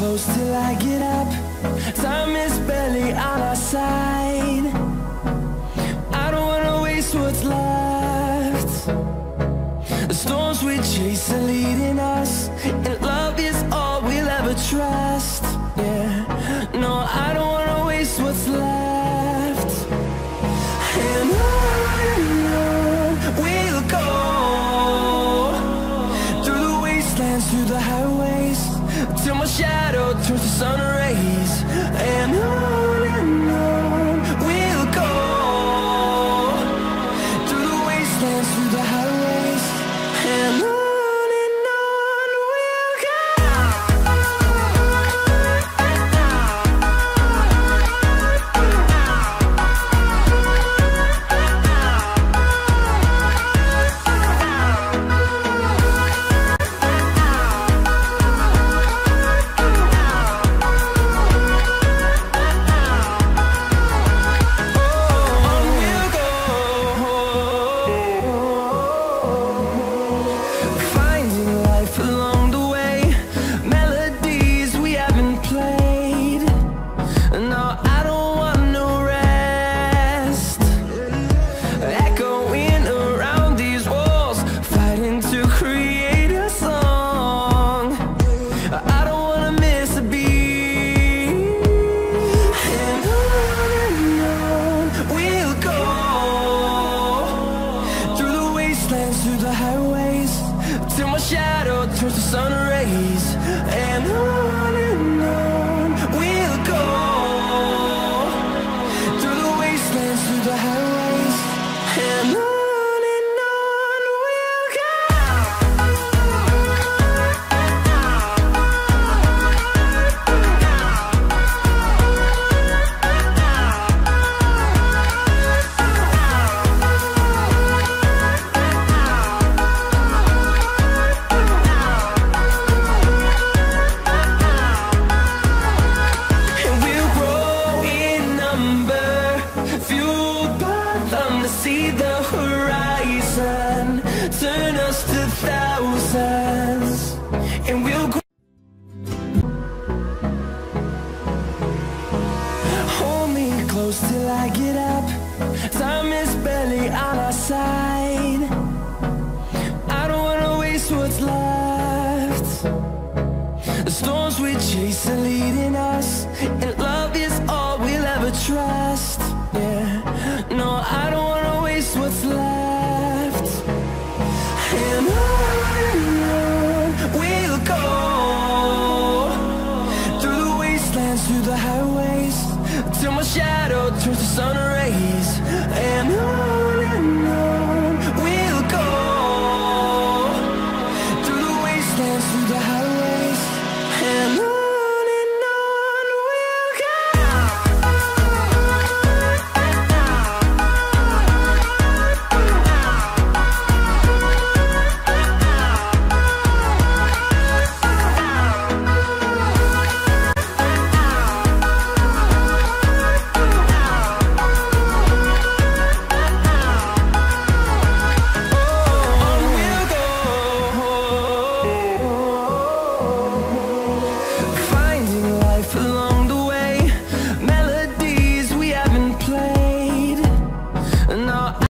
close till I get up. Time is barely on our side. I don't wanna waste what's left. The storms we chase are leading us, and love is all we'll ever trust. Yeah, no, I don't wanna waste what's left. And on we'll go, through the wastelands, through the highways, till my shadow turns to sun rays. And on we'll go, through the wastelands, through the highways, and on we'll go. Through the highways, till my shadow turns to sun rays. And on we'll go, through the wastelands, through the highways, and on we'll go. See the horizon, turn us to thousands, and we'll grow. Hold me close till I get up. Time is barely on our side. I don't wanna waste what's left. The storms we chase are leading us, and